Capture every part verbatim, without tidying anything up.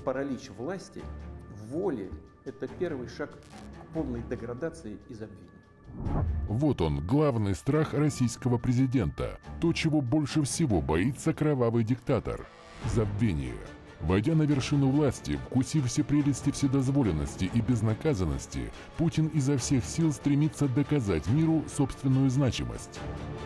паралич власти, воли – это первый шаг к полной деградации и забвению. Вот он, главный страх российского президента. То, чего больше всего боится кровавый диктатор – забвение. Войдя на вершину власти, вкусив все прелести вседозволенности и безнаказанности, Путин изо всех сил стремится доказать миру собственную значимость.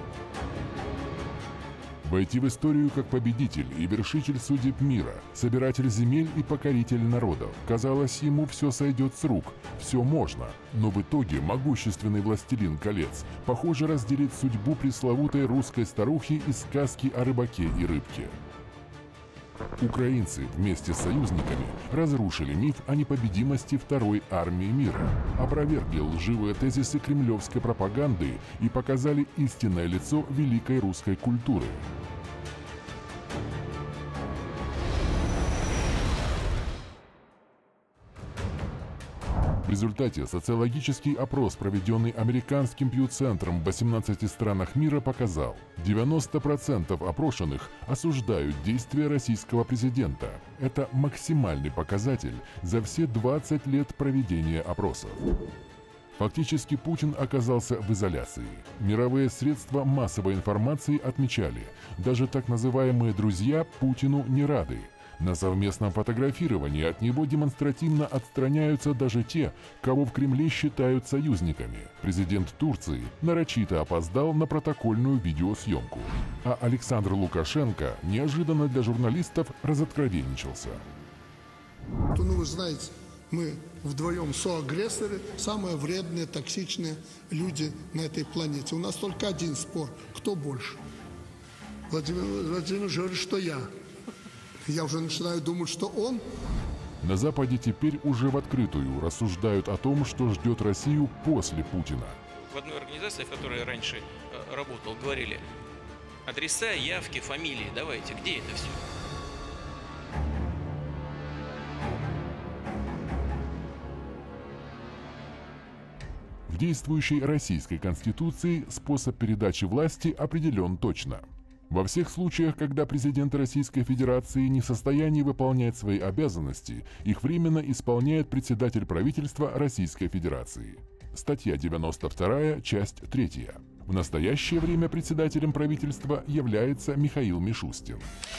Войти в историю как победитель и вершитель судеб мира, собиратель земель и покоритель народов. Казалось, ему все сойдет с рук, все можно. Но в итоге могущественный властелин колец, похоже, разделит судьбу пресловутой русской старухи из сказки о рыбаке и рыбке. Украинцы вместе с союзниками разрушили миф о непобедимости Второй армии мира, опровергли лживые тезисы кремлевской пропаганды и показали истинное лицо великой русской культуры. В результате социологический опрос, проведенный американским Пью-центром в восемнадцати странах мира, показал: девяносто процентов опрошенных осуждают действия российского президента. Это максимальный показатель за все двадцать лет проведения опросов. Фактически Путин оказался в изоляции. Мировые средства массовой информации отмечали: даже так называемые «друзья» Путину не рады. На совместном фотографировании от него демонстративно отстраняются даже те, кого в Кремле считают союзниками. Президент Турции нарочито опоздал на протокольную видеосъемку. А Александр Лукашенко неожиданно для журналистов разоткровенничался. Ну, вы знаете, мы вдвоем соагрессоры, самые вредные, токсичные люди на этой планете. У нас только один спор: кто больше? Владимир Владимирович говорит, что я. Я уже начинаю думать, что он. На Западе теперь уже в открытую рассуждают о том, что ждет Россию после Путина. В одной организации, в которой я раньше э, работал, говорили: адреса, явки, фамилии, давайте, где это все? В действующей российской конституции способ передачи власти определен точно. Во всех случаях, когда президент Российской Федерации не в состоянии выполнять свои обязанности, их временно исполняет председатель правительства Российской Федерации. Статья девяносто вторая, часть третья. В настоящее время председателем правительства является Михаил Мишустин.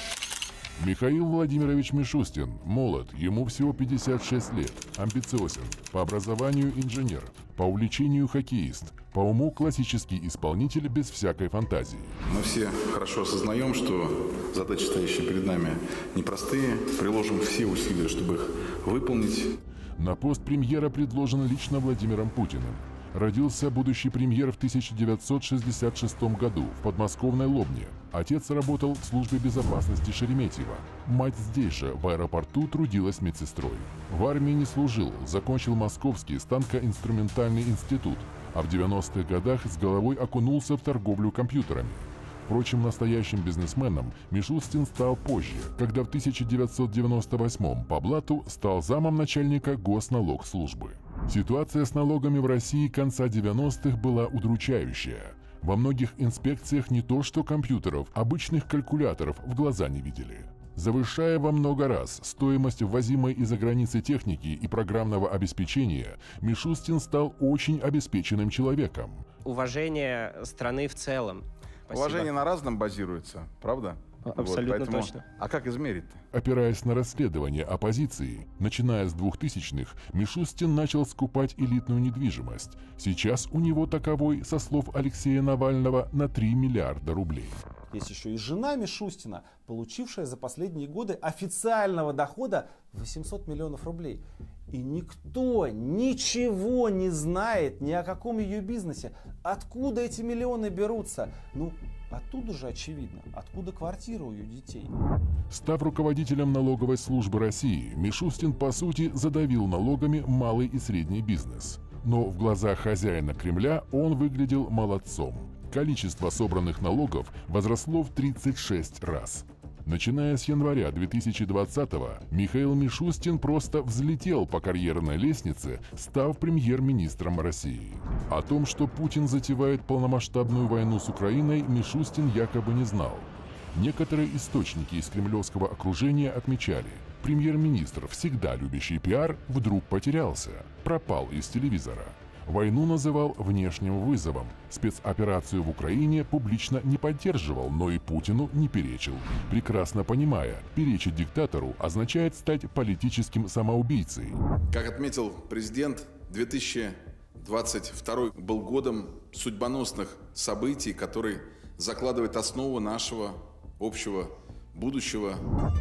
Михаил Владимирович Мишустин молод, ему всего пятьдесят шесть лет, амбициозен, по образованию инженер, по увлечению хоккеист, по уму классический исполнитель без всякой фантазии. Мы все хорошо осознаем, что задачи, стоящие перед нами, непростые, приложим все усилия, чтобы их выполнить. На пост премьера предложен лично Владимиром Путиным. Родился будущий премьер в тысяча девятьсот шестьдесят шестом году в подмосковной Лобне. Отец работал в службе безопасности Шереметьево. Мать здесь же, в аэропорту, трудилась медсестрой. В армии не служил, закончил Московский станкоинструментальный институт, а в девяностых годах с головой окунулся в торговлю компьютерами. Впрочем, настоящим бизнесменом Мишустин стал позже, когда в тысяча девятьсот девяносто восьмом по блату стал замом начальника Госналогслужбы. Ситуация с налогами в России конца девяностых была удручающая. Во многих инспекциях не то что компьютеров, обычных калькуляторов в глаза не видели. Завышая во много раз стоимость ввозимой из-за границы техники и программного обеспечения, Мишустин стал очень обеспеченным человеком. Уважение страны в целом. Спасибо. Уважение на разном базируется, правда? Абсолютно вот, поэтому... точно. А как измерить-то? Опираясь на расследование оппозиции, начиная с двухтысячных, Мишустин начал скупать элитную недвижимость. Сейчас у него таковой, со слов Алексея Навального, на три миллиарда рублей. Есть еще и жена Мишустина, получившая за последние годы официального дохода восемьсот миллионов рублей. И никто ничего не знает ни о каком ее бизнесе. Откуда эти миллионы берутся? Ну, оттуда же очевидно, откуда квартира у ее детей. Став руководителем налоговой службы России, Мишустин, по сути, задавил налогами малый и средний бизнес. Но в глазах хозяина Кремля он выглядел молодцом. Количество собранных налогов возросло в тридцать шесть раз. Начиная с января две тысячи двадцатого, Михаил Мишустин просто взлетел по карьерной лестнице, став премьер-министром России. О том, что Путин затевает полномасштабную войну с Украиной, Мишустин якобы не знал. Некоторые источники из кремлевского окружения отмечали, премьер-министр, всегда любящий пиар, вдруг потерялся, пропал из телевизора. Войну называл внешним вызовом, спецоперацию в Украине публично не поддерживал, но и Путину не перечил, прекрасно понимая, перечить диктатору означает стать политическим самоубийцей. Как отметил президент, две тысячи двадцать второй был годом судьбоносных событий, который закладывает основу нашего общего будущего.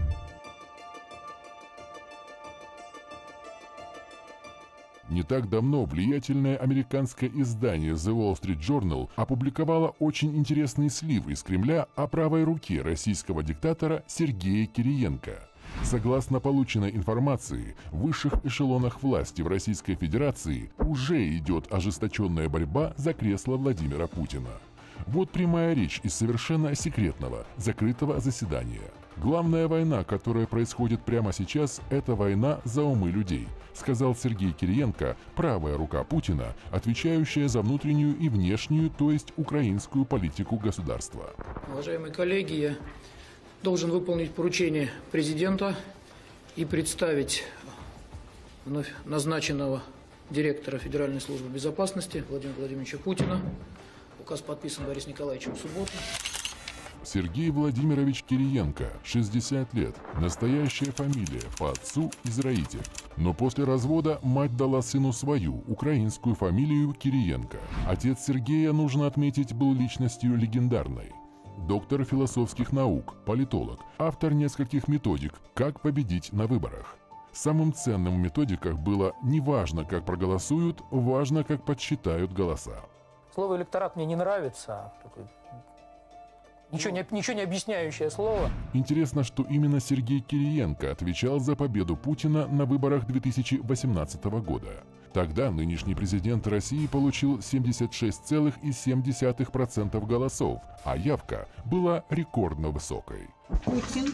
Не так давно влиятельное американское издание The Wall Street Journal опубликовало очень интересный слив из Кремля о правой руке российского диктатора Сергея Кириенко. Согласно полученной информации, в высших эшелонах власти в Российской Федерации уже идет ожесточенная борьба за кресло Владимира Путина. Вот прямая речь из совершенно секретного, закрытого заседания. «Главная война, которая происходит прямо сейчас, это война за умы людей», сказал Сергей Кириенко, правая рука Путина, отвечающая за внутреннюю и внешнюю, то есть украинскую политику государства. Уважаемые коллеги, я должен выполнить поручение президента и представить вновь назначенного директора Федеральной службы безопасности Владимира Владимировича Путина. Указ подписан Борисом Николаевичем в субботу. Сергей Владимирович Кириенко, шестьдесят лет, настоящая фамилия по отцу Израиль. Но после развода мать дала сыну свою, украинскую фамилию Кириенко. Отец Сергея, нужно отметить, был личностью легендарной. Доктор философских наук, политолог, автор нескольких методик «Как победить на выборах». Самым ценным в методиках было «не важно, как проголосуют, важно, как подсчитают голоса». Слово «электорат» мне не нравится. Такой... Ничего, не, ничего не объясняющее слово. Интересно, что именно Сергей Кириенко отвечал за победу Путина на выборах две тысячи восемнадцатого года. Тогда нынешний президент России получил семьдесят шесть целых семь десятых процента голосов, а явка была рекордно высокой. Путин.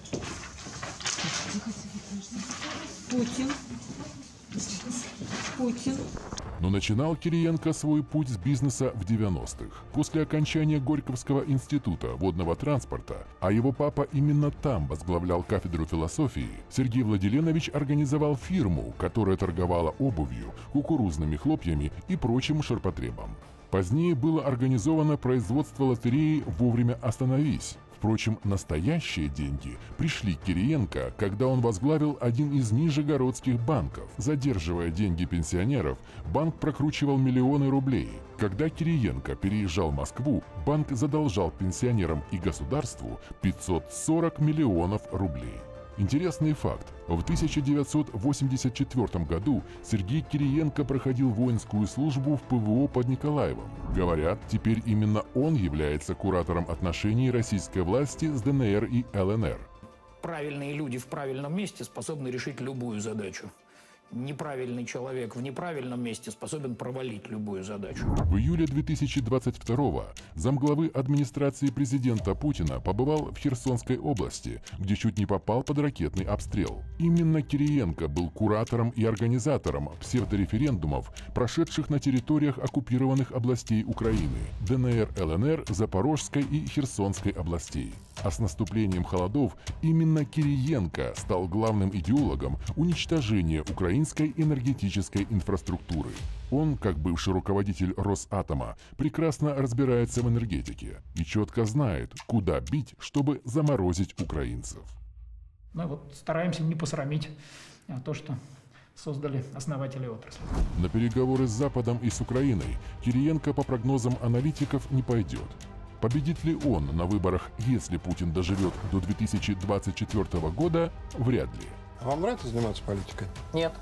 Путин. Путин. Но начинал Кириенко свой путь с бизнеса в девяностых. После окончания Горьковского института водного транспорта, а его папа именно там возглавлял кафедру философии, Сергей Владиленович организовал фирму, которая торговала обувью, кукурузными хлопьями и прочим ширпотребом. Позднее было организовано производство лотереи «Вовремя остановись». Впрочем, настоящие деньги пришли к Кириенко, когда он возглавил один из нижегородских банков. Задерживая деньги пенсионеров, банк прокручивал миллионы рублей. Когда Кириенко переезжал в Москву, банк задолжал пенсионерам и государству пятьсот сорок миллионов рублей. Интересный факт. В тысяча девятьсот восемьдесят четвёртом году Сергей Кириенко проходил воинскую службу в ПВО под Николаевом. Говорят, теперь именно он является куратором отношений российской власти с ДНР и ЛНР. Правильные люди в правильном месте способны решить любую задачу. Неправильный человек в неправильном месте способен провалить любую задачу. В июле две тысячи двадцать второго замглавы администрации президента Путина побывал в Херсонской области, где чуть не попал под ракетный обстрел. Именно Кириенко был куратором и организатором псевдореферендумов, прошедших на территориях оккупированных областей Украины – ДНР, ЛНР, Запорожской и Херсонской областей. А с наступлением холодов именно Кириенко стал главным идеологом уничтожения украинской энергетической инфраструктуры. Он, как бывший руководитель Росатома, прекрасно разбирается в энергетике и четко знает, куда бить, чтобы заморозить украинцев. Мы вот стараемся не посрамить то, что создали основатели отрасли. На переговоры с Западом и с Украиной Кириенко, по прогнозам аналитиков, не пойдет. Победит ли он на выборах, если Путин доживет до две тысячи двадцать четвёртого года, вряд ли. А вам нравится заниматься политикой? Нет.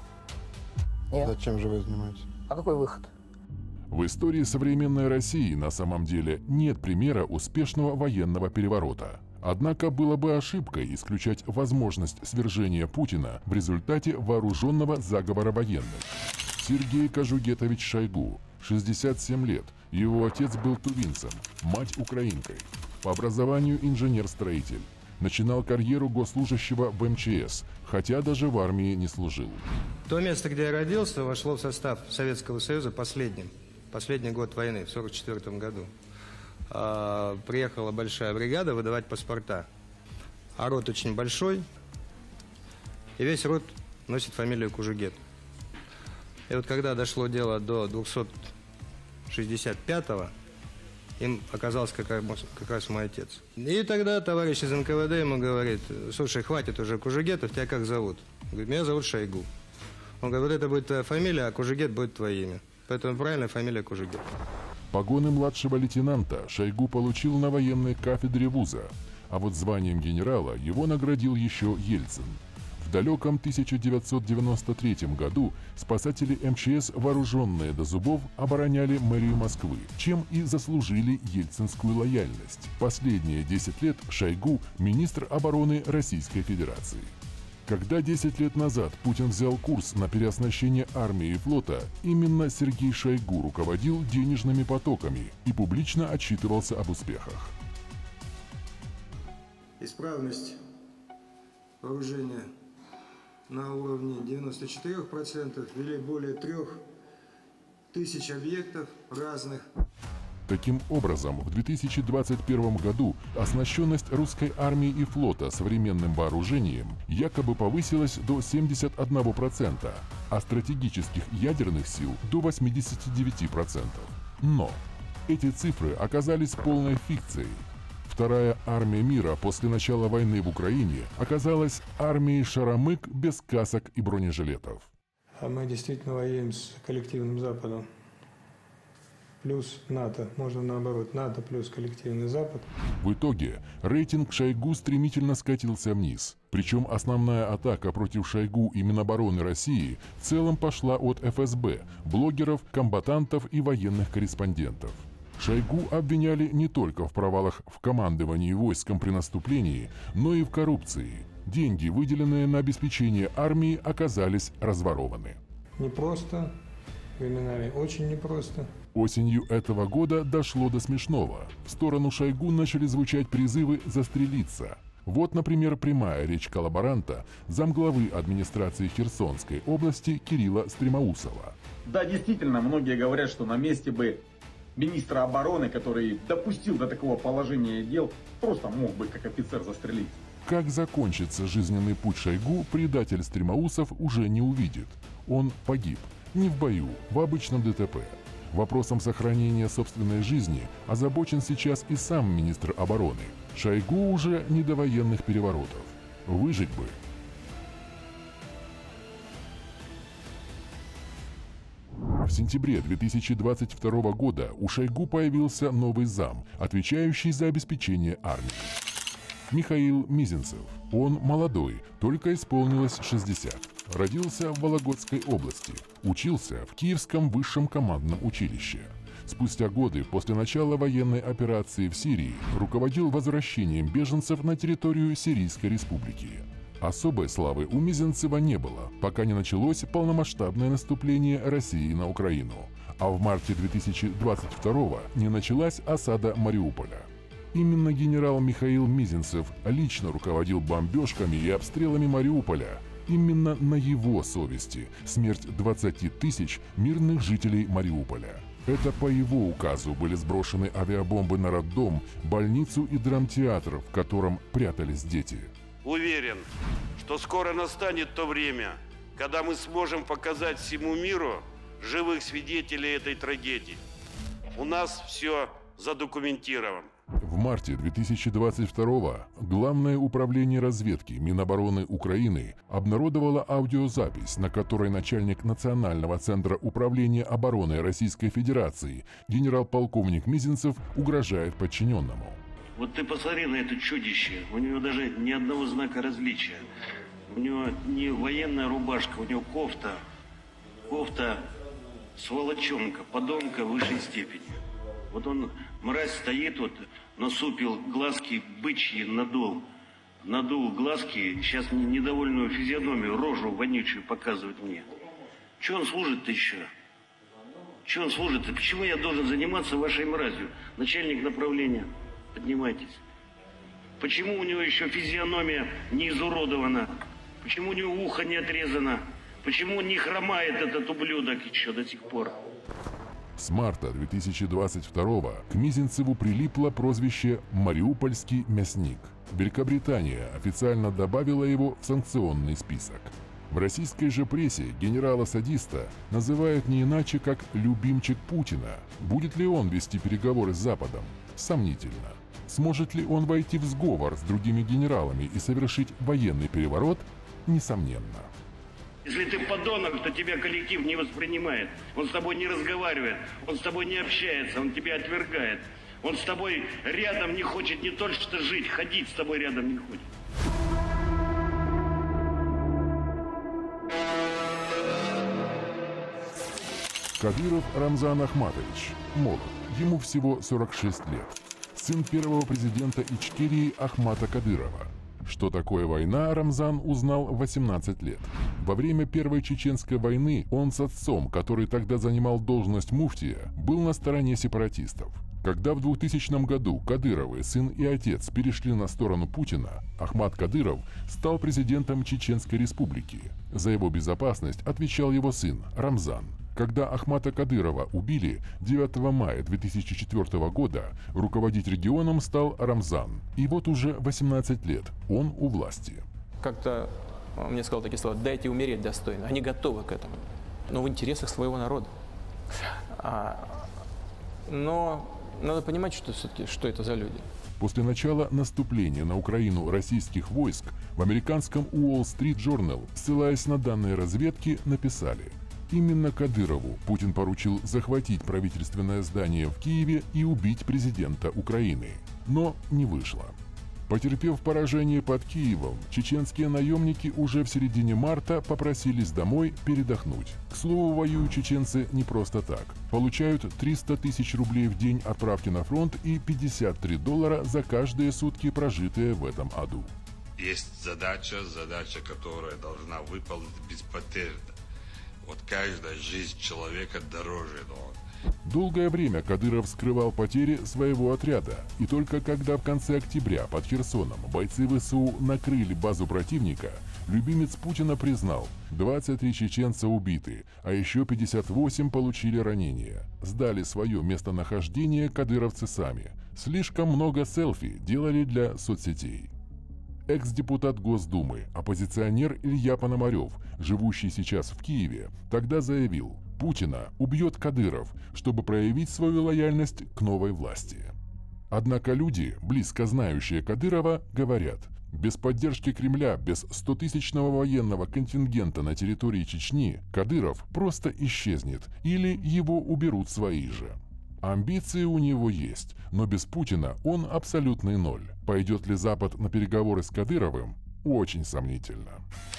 Нет. Зачем же вы занимаетесь? А какой выход? В истории современной России на самом деле нет примера успешного военного переворота. Однако было бы ошибкой исключать возможность свержения Путина в результате вооруженного заговора военных. Сергей Кожугетович Шойгу, шестьдесят семь лет, его отец был тувинцем, мать украинкой. По образованию инженер-строитель. Начинал карьеру госслужащего в эм че эс, хотя даже в армии не служил. То место, где я родился, вошло в состав Советского Союза последним. Последний год войны, в сорок четвёртом году. э, приехала большая бригада выдавать паспорта. А род очень большой, и весь род носит фамилию Кужугет. И вот когда дошло дело до двухсот шестьдесят пятого, им оказался как раз, как раз мой отец. И тогда товарищ из эн ка вэ дэ ему говорит: слушай, хватит уже Кужугетов, тебя как зовут? Он говорит: меня зовут Шойгу. Он говорит: вот это будет твоя фамилия, а Кужугет будет твое имя. Поэтому правильная фамилия Кужугет. Погоны младшего лейтенанта Шойгу получил на военной кафедре вуза, а вот званием генерала его наградил еще Ельцин. В далеком тысяча девятьсот девяносто третьем году спасатели эм че эс, вооруженные до зубов, обороняли мэрию Москвы, чем и заслужили ельцинскую лояльность. Последние десять лет Шойгу – министр обороны Российской Федерации. Когда десять лет назад Путин взял курс на переоснащение армии и флота, именно Сергей Шойгу руководил денежными потоками и публично отчитывался об успехах. Исправность вооружения на уровне девяноста четырёх процентов, ввели более трех тысяч объектов разных. Таким образом, в две тысячи двадцать первом году оснащенность русской армии и флота современным вооружением якобы повысилась до семидесяти одного процента, а стратегических ядерных сил до восьмидесяти девяти процентов. Но эти цифры оказались полной фикцией. Вторая армия мира после начала войны в Украине оказалась армией шаромык без касок и бронежилетов. А мы действительно воюем с коллективным Западом. Плюс НАТО. Можно наоборот. НАТО плюс коллективный Запад. В итоге рейтинг Шойгу стремительно скатился вниз. Причем основная атака против Шойгу и Минобороны России в целом пошла от эф эс бэ, блогеров, комбатантов и военных корреспондентов. Шойгу обвиняли не только в провалах в командовании войском при наступлении, но и в коррупции. Деньги, выделенные на обеспечение армии, оказались разворованы. Непросто, временами очень непросто. Осенью этого года дошло до смешного. В сторону Шойгу начали звучать призывы застрелиться. Вот, например, прямая речь коллаборанта, замглавы администрации Херсонской области Кирилла Стремоусова. Да, действительно, многие говорят, что на месте бы министра обороны, который допустил до такого положения дел, просто мог бы как офицер застрелить. Как закончится жизненный путь Шойгу, предатель Стремоусов уже не увидит. Он погиб. Не в бою, в обычном дэ тэ пэ. Вопросом сохранения собственной жизни озабочен сейчас и сам министр обороны. Шойгу уже не до военных переворотов. Выжить бы. В сентябре две тысячи двадцать второго года у Шойгу появился новый зам, отвечающий за обеспечение армии. Михаил Мизинцев. Он молодой, только исполнилось шестьдесят. Родился в Вологодской области. Учился в Киевском высшем командном училище. Спустя годы после начала военной операции в Сирии руководил возвращением беженцев на территорию Сирийской республики. Особой славы у Мизинцева не было, пока не началось полномасштабное наступление России на Украину. А в марте две тысячи двадцать второго не началась осада Мариуполя. Именно генерал Михаил Мизинцев лично руководил бомбежками и обстрелами Мариуполя. Именно на его совести смерть двадцати тысяч мирных жителей Мариуполя. Это по его указу были сброшены авиабомбы на роддом, больницу и драмтеатр, в котором прятались дети. Уверен, что скоро настанет то время, когда мы сможем показать всему миру живых свидетелей этой трагедии. У нас все задокументировано. В марте две тысячи двадцать второго Главное управление разведки Минобороны Украины обнародовало аудиозапись, на которой начальник Национального центра управления обороны Российской Федерации генерал-полковник Мизинцев угрожает подчиненному. Вот ты посмотри на это чудище, у него даже ни одного знака различия. У него не военная рубашка, у него кофта, кофта сволочонка, подонка высшей степени. Вот он, мразь, стоит, вот, насупил глазки бычьи, надул, надул глазки, сейчас недовольную физиономию, рожу вонючую показывает мне. Че он служит-то еще? Че он служит-то? Почему я должен заниматься вашей мразью? Начальник направления, поднимайтесь. Почему у него еще физиономия не изуродована? Почему у него ухо не отрезано? Почему не хромает этот ублюдок еще до сих пор? С марта две тысячи двадцать второго к Мизинцеву прилипло прозвище «Мариупольский мясник». Великобритания официально добавила его в санкционный список. В российской же прессе генерала-садиста называют не иначе, как «любимчик Путина». Будет ли он вести переговоры с Западом? Сомнительно. Сможет ли он войти в сговор с другими генералами и совершить военный переворот? Несомненно. Если ты подонок, то тебя коллектив не воспринимает. Он с тобой не разговаривает, он с тобой не общается, он тебя отвергает. Он с тобой рядом не хочет не только что жить, ходить с тобой рядом не хочет. Кадыров Рамзан Ахматович. Молод. Ему всего сорок шесть лет. Сын первого президента Ичкерии Ахмата Кадырова. Что такое война, Рамзан узнал в восемнадцать лет. Во время Первой Чеченской войны он с отцом, который тогда занимал должность муфтия, был на стороне сепаратистов. Когда в двухтысячном году Кадыровы, сын и отец, перешли на сторону Путина, Ахмат Кадыров стал президентом Чеченской республики. За его безопасность отвечал его сын Рамзан. Когда Ахмата Кадырова убили девятого мая две тысячи четвёртого года, руководить регионом стал Рамзан. И вот уже восемнадцать лет он у власти. Как-то он мне сказал такие слова: дайте умереть достойно. Они готовы к этому, но в интересах своего народа. А, но надо понимать, что все-таки, что это за люди. После начала наступления на Украину российских войск в американском Wall Street Journal, ссылаясь на данные разведки, написали: именно Кадырову Путин поручил захватить правительственное здание в Киеве и убить президента Украины. Но не вышло. Потерпев поражение под Киевом, чеченские наемники уже в середине марта попросились домой передохнуть. К слову, воюют чеченцы не просто так. Получают триста тысяч рублей в день отправки на фронт и пятьдесят три доллара за каждые сутки, прожитые в этом аду. Есть задача, задача, которая должна выполнить беспотерно. Вот каждая жизнь человека дороже. Но... Долгое время Кадыров скрывал потери своего отряда, и только когда в конце октября под Херсоном бойцы ВСУ накрыли базу противника, любимец Путина признал: двадцать три чеченца убиты, а еще пятьдесят восемь получили ранения. Сдали свое местонахождение кадыровцы сами. Слишком много селфи делали для соцсетей. Экс-депутат Госдумы, оппозиционер Илья Пономарев, живущий сейчас в Киеве, тогда заявил: Путина убьет Кадыров, чтобы проявить свою лояльность к новой власти. Однако люди, близко знающие Кадырова, говорят: без поддержки Кремля, без стотысячного военного контингента на территории Чечни, Кадыров просто исчезнет или его уберут свои же. Амбиции у него есть, но без Путина он абсолютный ноль. Пойдет ли Запад на переговоры с Кадыровым? Очень сомнительно.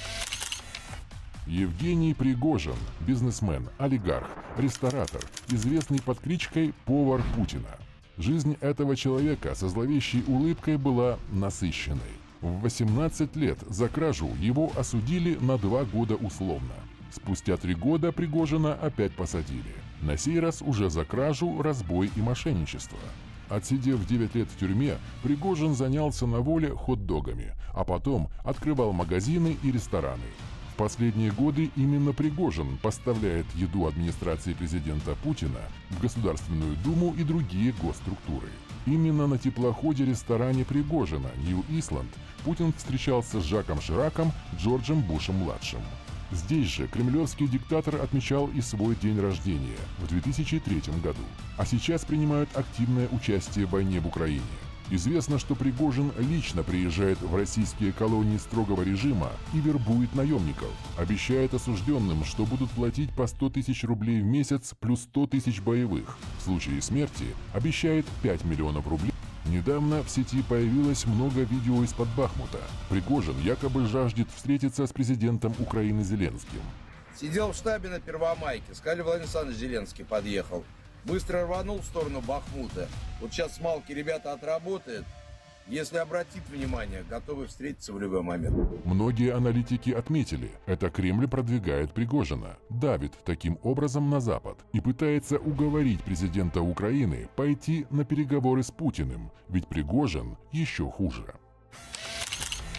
Евгений Пригожин, бизнесмен, олигарх, ресторатор, известный под кличкой «Повар Путина». Жизнь этого человека со зловещей улыбкой была насыщенной. В восемнадцать лет за кражу его осудили на два года условно. Спустя три года Пригожина опять посадили. На сей раз уже за кражу, разбой и мошенничество. Отсидев девять лет в тюрьме, Пригожин занялся на воле хот-догами, а потом открывал магазины и рестораны. В последние годы именно Пригожин поставляет еду администрации президента Путина в Государственную Думу и другие госструктуры. Именно на теплоходе-ресторане Пригожина «Нью-Исланд» Путин встречался с Жаком Шираком, Джорджем Бушем-младшим. Здесь же кремлевский диктатор отмечал и свой день рождения в две тысячи третьем году. А сейчас принимают активное участие в войне в Украине. Известно, что Пригожин лично приезжает в российские колонии строгого режима и вербует наемников. Обещает осужденным, что будут платить по сто тысяч рублей в месяц плюс сто тысяч боевых. В случае смерти обещает пять миллионов рублей. Недавно в сети появилось много видео из-под Бахмута. Пригожин якобы жаждет встретиться с президентом Украины Зеленским. Сидел в штабе на Первомайке. Сказали, Владимир Александрович Зеленский подъехал. Быстро рванул в сторону Бахмута. Вот сейчас с Малки ребята отработают. Если обратит внимание, готовы встретиться в любой момент. Многие аналитики отметили, это Кремль продвигает Пригожина, давит таким образом на Запад и пытается уговорить президента Украины пойти на переговоры с Путиным, ведь Пригожин еще хуже.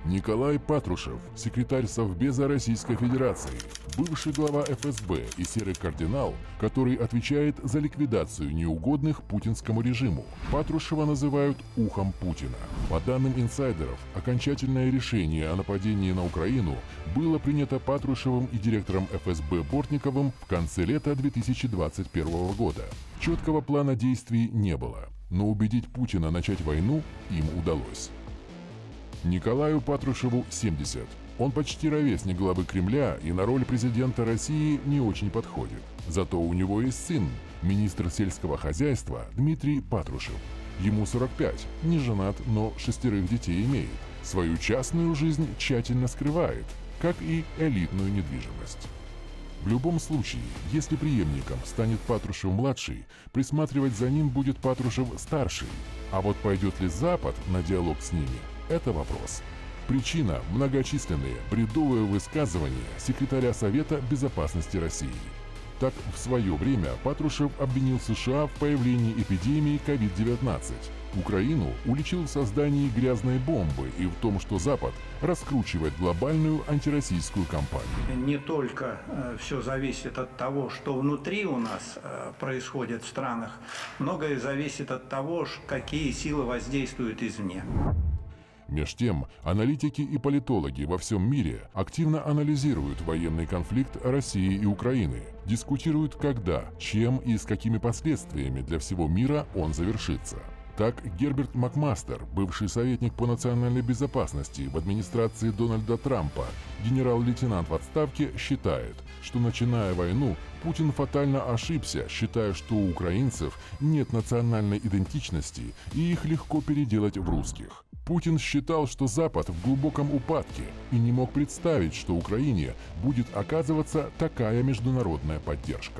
Николай Патрушев, секретарь Совбеза Российской Федерации, бывший глава эф эс бэ и серый кардинал, который отвечает за ликвидацию неугодных путинскому режиму. Патрушева называют «ухом Путина». По данным инсайдеров, окончательное решение о нападении на Украину было принято Патрушевым и директором эф эс бэ Бортниковым в конце лета две тысячи двадцать первого года. Четкого плана действий не было, но убедить Путина начать войну им удалось. Николаю Патрушеву семьдесят. Он почти ровесник главы Кремля и на роль президента России не очень подходит. Зато у него есть сын, министр сельского хозяйства Дмитрий Патрушев. Ему сорок пять, не женат, но шестерых детей имеет. Свою частную жизнь тщательно скрывает, как и элитную недвижимость. В любом случае, если преемником станет Патрушев-младший, присматривать за ним будет Патрушев-старший. А вот пойдет ли Запад на диалог с ними – это вопрос. Причина – многочисленные бредовые высказывания секретаря Совета Безопасности России. Так, в свое время Патрушев обвинил США в появлении эпидемии ковид девятнадцать. Украину уличил в создании грязной бомбы и в том, что Запад раскручивает глобальную антироссийскую кампанию. Не только э, все зависит от того, что внутри у нас э, происходит в странах, многое зависит от того, какие силы воздействуют извне. Меж тем, аналитики и политологи во всем мире активно анализируют военный конфликт России и Украины, дискутируют, когда, чем и с какими последствиями для всего мира он завершится. Так, Герберт Макмастер, бывший советник по национальной безопасности в администрации Дональда Трампа, генерал-лейтенант в отставке, считает, что, начиная войну, Путин фатально ошибся, считая, что у украинцев нет национальной идентичности и их легко переделать в русских. Путин считал, что Запад в глубоком упадке и не мог представить, что Украине будет оказываться такая международная поддержка.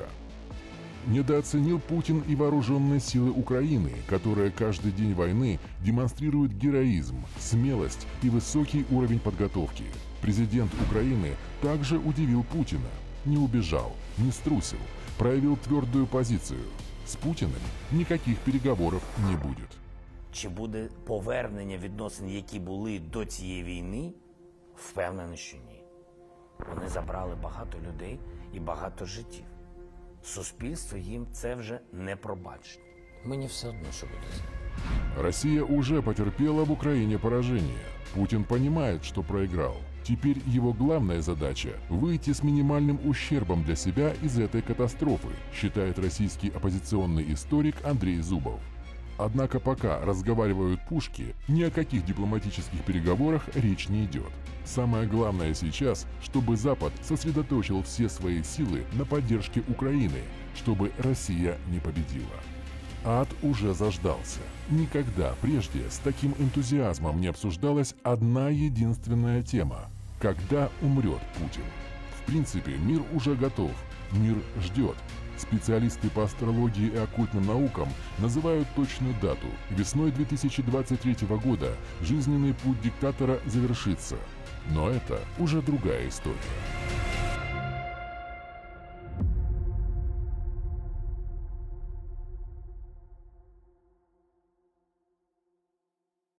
Недооценил Путин и вооруженные силы Украины, которые каждый день войны демонстрируют героизм, смелость и высокий уровень подготовки. Президент Украины также удивил Путина, не убежал, не струсил, проявил твердую позицию. С Путиным никаких переговоров не будет. Чи буде повернення відносин, які були до цієї війни? Впевнений, що ні. Вони забрали багато людей і багато життів. Суспільство їм це вже не пробачить. Мені все одно, що буде з ним. Россия уже потерпела в Украине поражение. Путин понимает, что проиграл. Теперь его главная задача – выйти с минимальным ущербом для себя из этой катастрофы, считает российский оппозиционный историк Андрей Зубов. Однако пока разговаривают пушки, ни о каких дипломатических переговорах речь не идет. Самое главное сейчас, чтобы Запад сосредоточил все свои силы на поддержке Украины, чтобы Россия не победила. Ад уже заждался. Никогда прежде с таким энтузиазмом не обсуждалась одна единственная тема – когда умрет Путин. В принципе, мир уже готов, мир ждет. Специалисты по астрологии и оккультным наукам называют точную дату. Весной две тысячи двадцать третьего года жизненный путь диктатора завершится. Но это уже другая история.